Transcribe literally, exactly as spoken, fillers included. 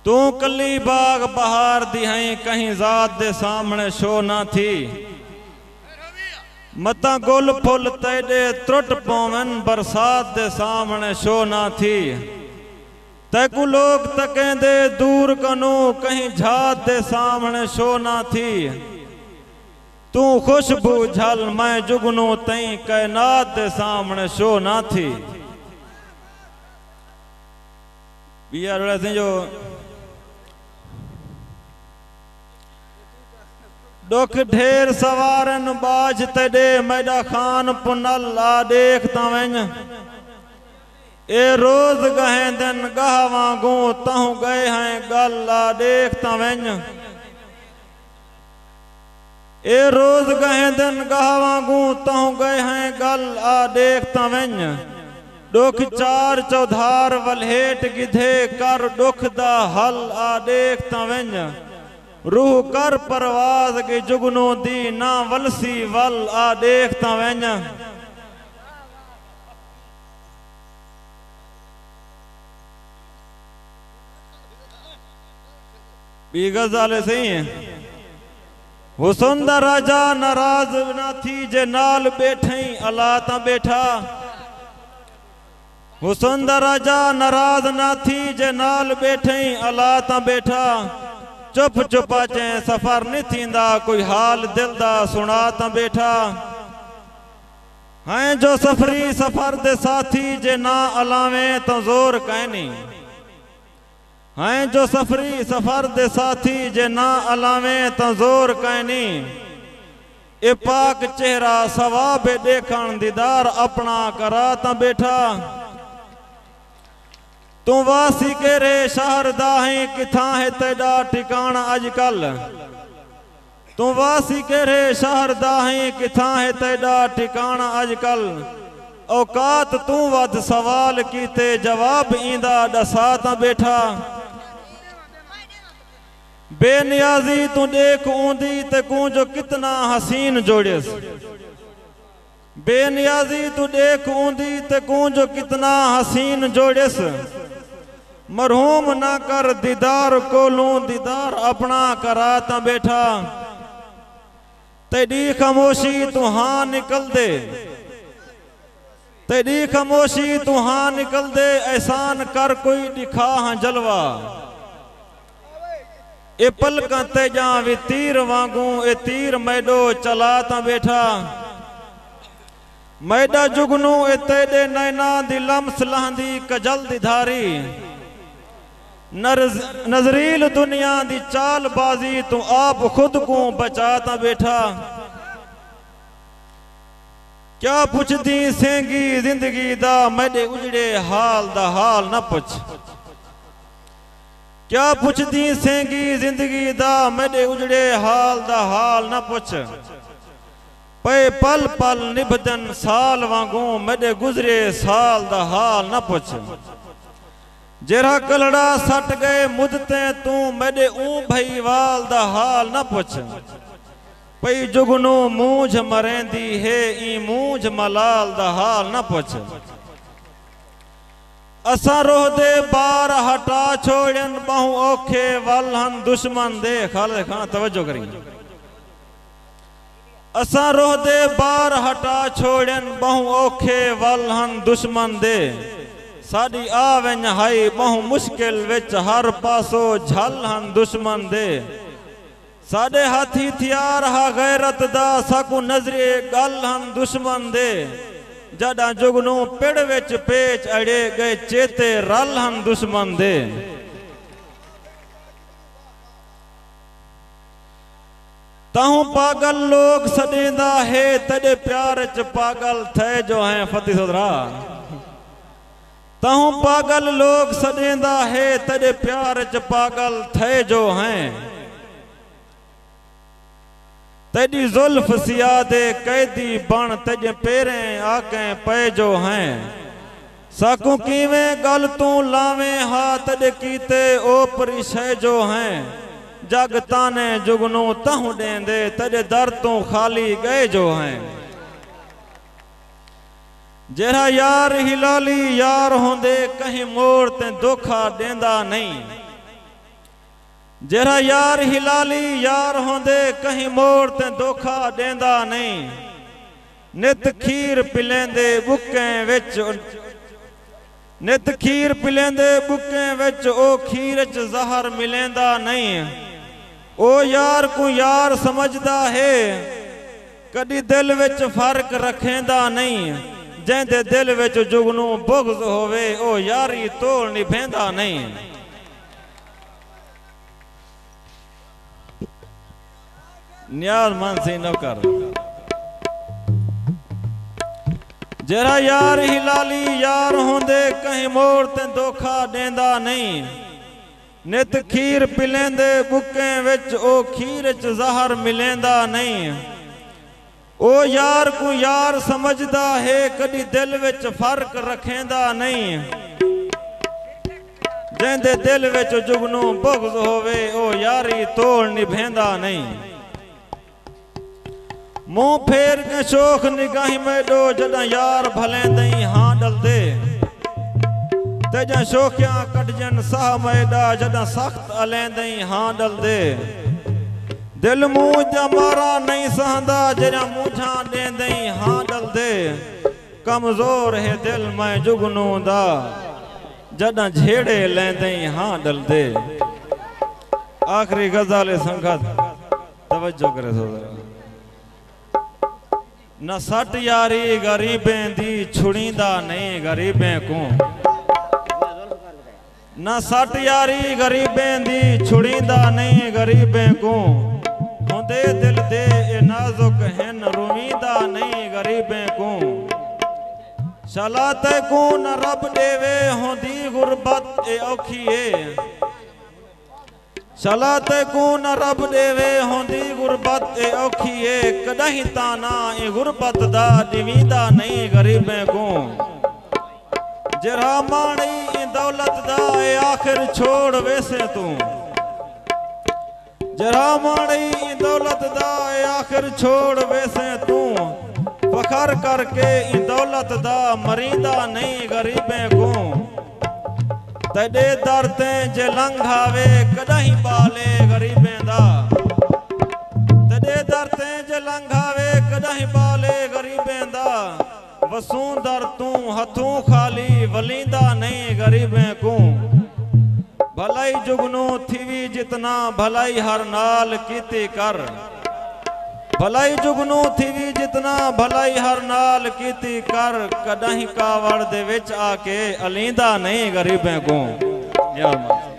तू कली बाग बहार दी हैं कहीं जात दे सामने शो ना थी मता गुल फुल तेरे त्रुट पवन बरसात दे सामने शो ना थी तैकू लोग तकेंदे दूर कनो कहीं झात दे सामने शो ना थी तू खुशबू झल मैं जुगनू तई कायनात दे सामने शो ना थी। बिया जो दुख ढेर सवारन बाज तेडे मैडा खान पुनल आ देख तवंज ए रोज गहे दिन गह वांगू तहु गए हैं गल आ देख तवंज ए रोज गहे दिन गह वांगू तहु गए हैं गल आ देख तवंज दुख चार चौधार वलहेट गिधे कर दुख दा हल आ देख तवंज रूह कर परवाज के जुगनों दी ना वलसी वल आ देख तवंज बी गज़ल सही है। हुसन दा राजा नाराज ना थी जे नाल बैठे अला ता बैठा हुसन दा राजा नाराज ना थी जे नाल बैठे अला ता बैठा चुप चुपा चे सफर नहीं थींदा कोई हाल दिल दा सुना ता बैठा हैं जो सफरी सफर दे साथी जे ना अलावे तो जोर कहनी हैं जो सफरी सफर दे साथी जे ना अलावे तो जोर कहनी ए पाक चेहरा सवाब देखण दीदार अपना करा ता बैठा तू वासी के रे शहर दाही किथा है तेरा ठिकाना अजकल तू वासी के रे शहर दाही किथा है तेरा ठिकाना अजकल औकात तू वध सवाल कीते जवाब इंदा दसा ता बैठा बेनियाजी तू देख ऊंदी ते कूंजो कितना हसीन जोड़िस बेनियाजी तू देख ऊंदी ते कूंजो कितना हसीन जोड़िस मरहूम ना कर दीदार कोलू दीदार अपना करा ता बैठा तेरी खामोशी तू हाँ निकल दे तेरी खामोशी तू हाँ निकल दे एहसान कर कोई दिखा हाँ जलवा ए पलक तेजा वी तीर वांगू ए तीर मैडो चला ता बैठा मैडा जुगनू ए तेरे नैना दी लम्स लहंदी कजल दी धारी नजरील दुनिया दी चाल बाजी तू आप खुद को बचाता बैठा क्या पुछदी सेंगी जिंदगी दा मैडे उजड़े हाल दा हाल न पुछ क्या पुछदी सेंगी जिंदगी दा मैडे उजड़े हाल दा हाल न पुछ पे पल पल निभदन साल वांगू मैडे गुजरे साल दा हाल न पुछ जेरा कलड़ा सट गए मुदते तू मेरे ऊ भई वाल दा हाल न पुछ पई जुगनू मूंझ मरेंदी है ई मूंझ मलाल दा हाल न पुछ असा रोह दे बार हटा छोड़न बहु औखे वलहन दुश्मन दे खाल खाना तवज्जो करी असा रोह दे बार हटा छोड़न बहु औखे वलहन दुश्मन दे साड़ी आवें हाई बहु मुश्किल विच हर पासो झल हन दुश्मन दे साडे हाथी थियार हा गैरत दा साकू नजरे गल हन दुश्मन दे जड़ा जुगनू पिड़ विच पेच अड़े गए चेते रल हन दुश्मन दे ताहू पागल लोग सदेंदा है तड़े प्यार च पागल थे जो हैं फती सोदरा ताहू पागल लोग सदेंदा है तड़े प्यार च पागल थे जो हैं तेरी जुल्फ सियादे कैदी बन तेजे पेरे आके पे जो हैं साकू कीवें गल तू लावे हा तेरे कीते ओपरी शे जो हैं जग ताने जुगनू तहु देंदे तेरे दर तू खाली गए जो हैं जेरा यार हिलाली यार होंदे कहीं मोड़ ते धोखा देंदा नहीं जरा यार हिलाली यार होंदे कहीं मोड़ ते धोखा देंदा नहीं नित खीर पिलेंदे बुकें विच नित खीर पिलेंदे बुकें विच ओ खीर च जहर मिलेंदा नहीं ओ यार को यार समझदा है कदी दिल विच फर्क रखेंदा नहीं जेंदे दिल विच जुगनू बुग़्ज़ होवे ओ यारी तोड़ निभेंदा नहीं न्याज मन से नौकर जरा यार हिलाली यार होंदे कहीं मोड़ ते धोखा देंदा नहीं नित खीर पिलेंदे बुकें विच ओ खीर च जहर मिलेंदा नहीं ओ यार को यार समझदा है कदी दिल विच फर्क रखेंदा नहीं जेंदे दिल विच जुगनू बुग़्ज़ होवे ओ यारी तोड़ निभेंदा नहीं मुंह फेर के शोख निगाही मेडो जदा यार भलेंदई हां डलदे तेजा शोखियां कटजन साह मैडा जदा सख्त अलेंदई हां डलदे दिल मुंह जा मारा नहीं सहंदा जदा मुझा देंदई हां डलदे कमजोर है दिल मैं जुगनू दा जदा झेड़े लेंदई हां डलदे आखिरी गज़ल संगत तवज्जो करे सोदरा न सट यारी गरीबें दी छुड़ींदा नहीं गरीबें को न सट यारी गरीबें दी छुड़ींदा नहीं गरीबें को होंदे दिल दे ए नाजुक हन रुमींदा नहीं गरीबें को शलाते को न रब देवे होंदी गुरबत ए औखी है शलाते को न रब देवे होंदी गुरबत ए औखी है कदहीं ताना ए गुरबत दा दिवींदा नहीं गरीबें को जरा माणी ए दौलत दा ए आखिर छोड़ वैसे तू जरा माणी ए दौलत दा ए आखिर छोड़ वैसे तू फखर करके ए दौलत दा मरींदा नहीं गरीबें को तडे दरते जे लंघावे कदहीं बाले गरीबें दा तडे दरते जे लंघावे कदहीं बाले गरीबें दा वसूं दर तू हथों खाली वलींदा नहीं गरीबें को भलाई जुगनू थीवी जितना भलाई हर नाल कीती कर भलाई जुगनू थीवी जितना भलाई हर नाल कीती कर कदहीं कावड़ दे विच आके अलींदा नहीं गरीबें को यार